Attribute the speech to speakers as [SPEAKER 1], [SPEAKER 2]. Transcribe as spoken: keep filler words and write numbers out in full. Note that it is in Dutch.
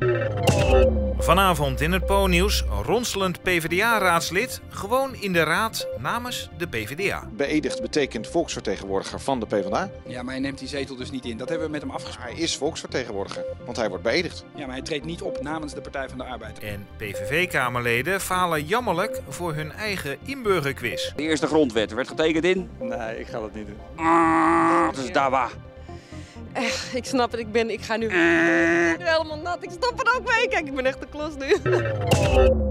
[SPEAKER 1] Vanavond in het Po-nieuws, ronselend PvdA-raadslid, gewoon in de raad namens de PvdA.
[SPEAKER 2] Beëdigd betekent volksvertegenwoordiger van de PvdA.
[SPEAKER 3] Ja, maar hij neemt die zetel dus niet in. Dat hebben we met hem afgesproken.
[SPEAKER 2] Hij is volksvertegenwoordiger, want hij wordt beëdigd.
[SPEAKER 3] Ja, maar hij treedt niet op namens de Partij van de Arbeid.
[SPEAKER 1] En P V V-kamerleden falen jammerlijk voor hun eigen inburgerquiz.
[SPEAKER 4] De eerste grondwet werd getekend in?
[SPEAKER 5] Nee, ik ga dat niet doen.
[SPEAKER 4] Ah, dat is daar waar.
[SPEAKER 6] Echt, ik snap het, ik ben, ik ga nu, ik ben helemaal nat. Ik stop er ook mee. Kijk, ik ben echt de klos nu.